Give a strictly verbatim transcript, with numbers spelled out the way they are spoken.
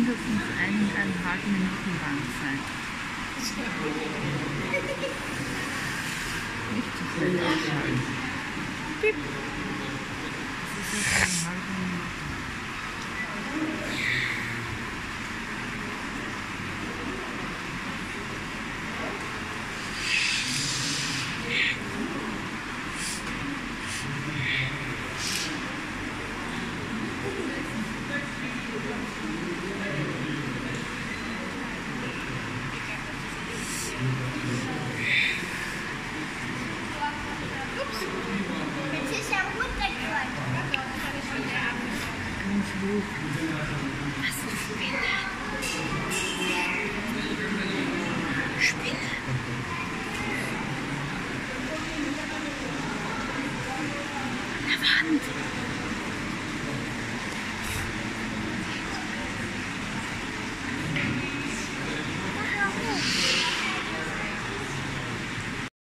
mindestens eineinhalb Minuten lang sein. Nicht zu schnell ausschalten. Piep. Das ist jetzt eine halbe Minute. Jetzt ist er runtergefallen. Ein Fluch. Was ist Spinne? Spinne. An der Wand.